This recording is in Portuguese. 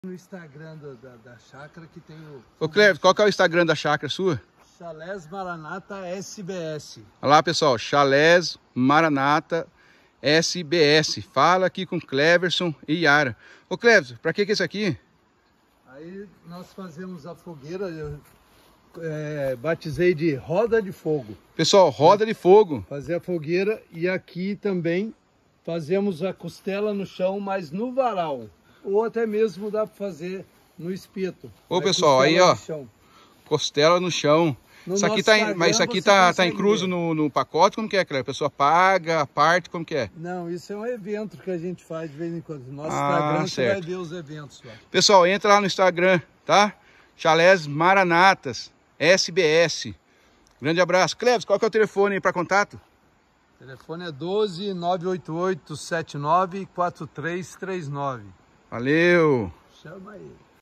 No Instagram da chácara que tem o... Ô Cleves, qual que é o Instagram da chácara sua? Chalés Maranata SBS. Olha lá, pessoal, Chalés Maranata SBS. Fala aqui com Cleverson e Yara. Ô Cleves, pra que é isso aqui? Aí nós fazemos a fogueira, batizei de roda de fogo. Pessoal, roda de fogo. Fazer a fogueira e aqui também fazemos a costela no chão, mas no varal. Ou até mesmo dá para fazer no espeto. Ô pessoal, aí ó, costela no chão. Isso aqui tá, mas isso aqui tá incluso no pacote? Como que é, Cleber? A pessoa paga a parte, como que é? Não, isso é um evento que a gente faz de vez em quando. No nosso Instagram você vai ver os eventos lá. Pessoal, entra lá no Instagram, tá? Chalés Maranatas SBS. Grande abraço. Cleves, qual que é o telefone aí para contato? O telefone é 12 988 79 4339. Valeu! Chama aí.